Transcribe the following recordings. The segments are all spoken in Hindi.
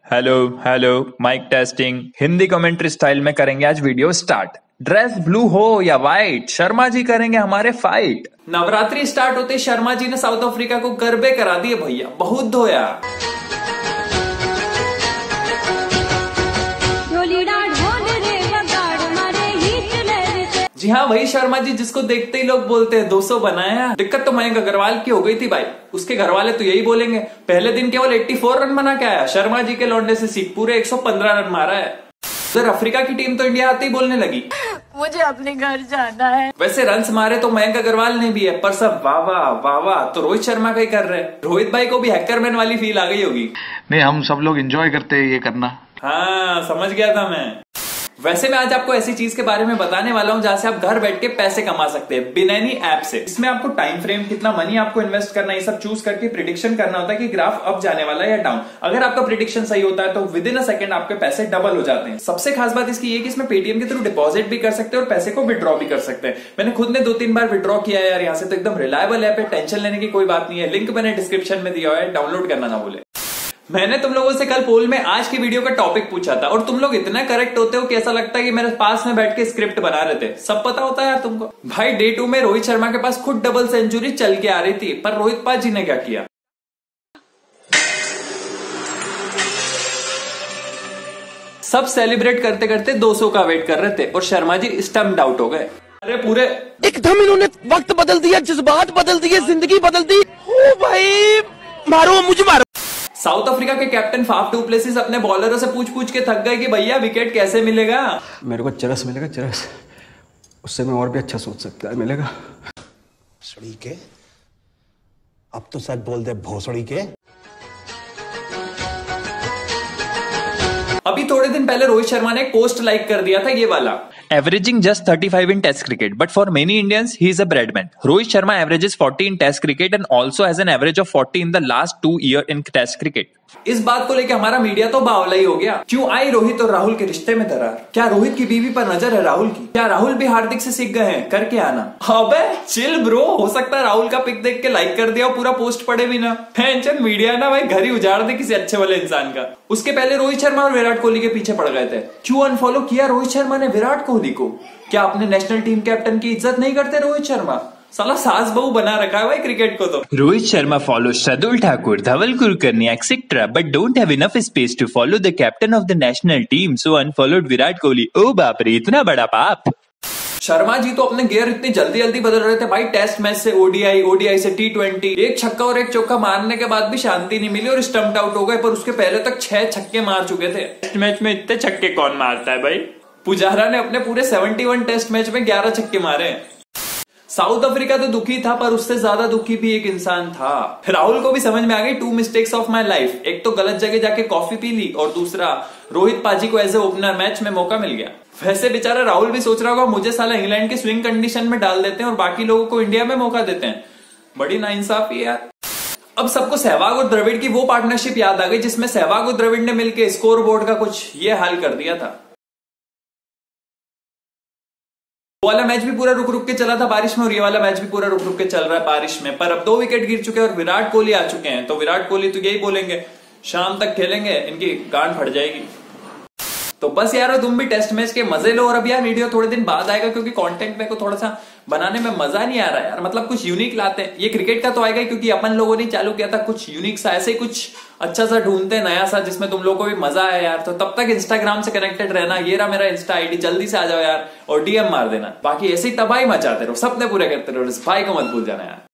Hello hello mic testing. Hindi commentary style में करेंगे आज वीडियो स्टार्ट। ड्रेस ब्लू हो या व्हाइट, शर्मा जी करेंगे हमारे फाइट। नवरात्रि स्टार्ट होते शर्मा जी ने साउथ अफ्रीका को गरबे करा दिए भैया, बहुत धोया। जी हाँ, वही शर्मा जी जिसको देखते ही लोग बोलते हैं 200 बनाया। दिक्कत तो मयंक अग्रवाल की हो गई थी भाई। उसके घर वाले तो यही बोलेंगे, पहले दिन केवल 84 रन बना के आया, शर्मा जी के लौंडे से सीख पूरे 115 रन मारा है। उधर अफ्रीका की टीम तो इंडिया आते ही बोलने लगी मुझे अपने घर जाना है। वैसे रन्स मारे तो मयंक अग्रवाल ने भी है, पर सब वाह वाह वाह वाह तो रोहित शर्मा का ही कर रहे हैं। रोहित भाई को भी हैकरमैन वाली फील आ गई होगी। नहीं, हम सब लोग एंजॉय करते हैं ये करना। हाँ, समझ गया था मैं। वैसे मैं आज आपको ऐसी चीज के बारे में बताने वाला हूं जहां से आप घर बैठ के पैसे कमा सकते हैं, बिनैनी ऐप से। इसमें आपको टाइम फ्रेम, कितना मनी आपको इन्वेस्ट करना है, ये सब चूज करके प्रिडिक्शन करना होता है कि ग्राफ अप जाने वाला है या डाउन। अगर आपका प्रिडिक्शन सही होता है तो विद इन अ सेकंड आपके पैसे डबल हो जाते हैं। सबसे खास बात इसकी ये कि इसमें पेटीएम के थ्रू डिपॉजिट भी कर सकते हैं और पैसे को विड्रॉ भी कर सकते हैं। मैंने खुद ने 2-3 बार विड्रॉ किया है यार यहाँ से, तो एकदम रिलायबल ऐप है, टेंशन लेने की कोई बात नहीं है। लिंक मैंने डिस्क्रिप्शन में दिया है, डाउनलोड करना ना भूले। मैंने तुम लोगों से कल पोल में आज की वीडियो का टॉपिक पूछा था और तुम लोग इतना करेक्ट होते हो कि ऐसा लगता है कि मेरे पास में बैठ के स्क्रिप्ट बना रहे थे। सब पता होता है यार तुमको। भाई डे 2 में रोहित शर्मा के पास खुद डबल सेंचुरी चल के आ रही थी, पर रोहित पाजी ने क्या किया, सब सेलिब्रेट करते करते 200 का वेट कर रहे थे और शर्मा जी स्टम्प्ड आउट हो गए। अरे पूरे एकदम इन्होंने वक्त बदल दिया, जज्बात बदल दिए, जिंदगी बदल दी। ओ भाई मारो मुझे मारो। साउथ अफ्रीका के कैप्टन फाफ डू प्लेसिस अपने बॉलरों से पूछ के थक गए कि भैया विकेट कैसे मिलेगा। मेरे को चरस मिलेगा, चरस, उससे मैं और भी अच्छा सोच सकता है मिलेगा। भोसड़ी के, अब तो सच बोल दे भोसड़ी के। अभी थोड़े दिन पहले रोहित शर्मा ने एक पोस्ट लाइक कर दिया था ये वाला, averaging just 35 in Test cricket, but for many Indians he is a breadman. Rohit Sharma averages 40 in Test cricket and also has an average of 40 in the last 2 years in Test cricket. इस बात को लेकर हमारा मीडिया तो बावला ही हो गया। क्यों आई रोहित और राहुल के रिश्ते में दरार? क्या रोहित की बीवी पर नजर है राहुल की? क्या राहुल भी हार्दिक से सीख गए हैं? करके आना। अबे चिल ब्रो, हो सकता है राहुल का पिक देख के लाइक कर दिया और पूरा पोस्ट पढ़े भी ना। टेंशन मीडिया ना भाई घर ही उजाड़ दे किसी अच्छे वाले इंसान का। उसके पहले रोहित शर्मा और विराट कोहली के पीछे पड़ गए थे। क्यों अनफॉलो किया रोहित शर्मा ने विराट कोहली को? क्या अपने नेशनल टीम कैप्टन की इज्जत नहीं करते रोहित शर्मा? साला सास बहू बना रखा है भाई क्रिकेट को तो। Rohit Sharma follow Shardul Thakur, Dhawal Kulkarni etcetera, but don't have enough space to follow the captain of the national team, so unfollowed Virat Kohli. ओ बाप रे, इतना बड़ा पाप। शर्मा जी तो अपने गियर इतनी जल्दी जल्दी बदल रहे थे भाई, टेस्ट मैच से ओडीआई, ओडीआई से T20, एक छक्का और एक चौका मारने के बाद भी शांति नहीं मिली और स्टम्प्ड आउट हो गए। पर उसके पहले तक 6 छक्के मार चुके थे। टेस्ट मैच में इतने छक्के कौन मारता है भाई? पुजारा ने अपने पूरे 71 टेस्ट मैच में 11 छक्के मारे। साउथ अफ्रीका तो दुखी था, पर उससे ज्यादा दुखी भी एक इंसान था। राहुल को भी समझ में आ गई 2 मिस्टेक्स ऑफ माई लाइफ। एक तो गलत जगह जाके कॉफी पी ली और दूसरा रोहित पाजी को एज ए ओपनर मैच में मौका मिल गया। वैसे बेचारा राहुल भी सोच रहा होगा मुझे साला इंग्लैंड के स्विंग कंडीशन में डाल देते हैं और बाकी लोगों को इंडिया में मौका देते हैं। बड़ी नाइंसाफी है यार। अब सबको सहवाग और द्रविड़ की वो पार्टनरशिप याद आ गई जिसमें सहवाग और द्रविड़ ने मिलकर स्कोर बोर्ड का कुछ ये हाल कर दिया था। वो वाला मैच भी पूरा रुक रुक के चला था बारिश में और ये वाला मैच भी पूरा रुक रुक के चल रहा है बारिश में। पर अब 2 विकेट गिर चुके हैं और विराट कोहली आ चुके हैं, तो विराट कोहली तो यही बोलेंगे शाम तक खेलेंगे, इनकी गांड फट जाएगी। तो बस यार तुम भी टेस्ट मैच के मजे लो। और अब यार वीडियो थोड़े दिन बाद आएगा क्योंकि कंटेंट मेरे को थोड़ा सा बनाने में मजा नहीं आ रहा यार। मतलब कुछ यूनिक लाते हैं। ये क्रिकेट का तो आएगा क्योंकि अपन लोगों ने चालू किया था, कुछ यूनिक सा ऐसे ही कुछ अच्छा सा ढूंढते हैं नया सा जिसमें तुम लोगों को भी मजा आया यार। तो तब तक इंस्टाग्राम से कनेक्टेड रहना। ये रहा मेरा इंस्टा आईडी, जल्दी से आ जाओ यार और डीएम मार देना। बाकी ऐसे ही तबाही मचाते रहो, सपने पूरे करते रहो। इस भाई को मत भूल जाना यार।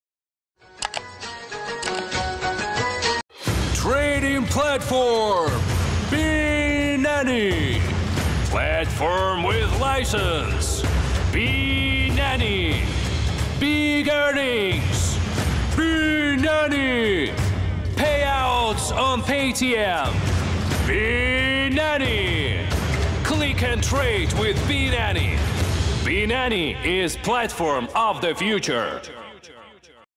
Trading platform Binani. Platform with license Binani. Big earnings Binani. Payouts on Paytm Binani. Click and trade with Binani. Binani is platform of the future.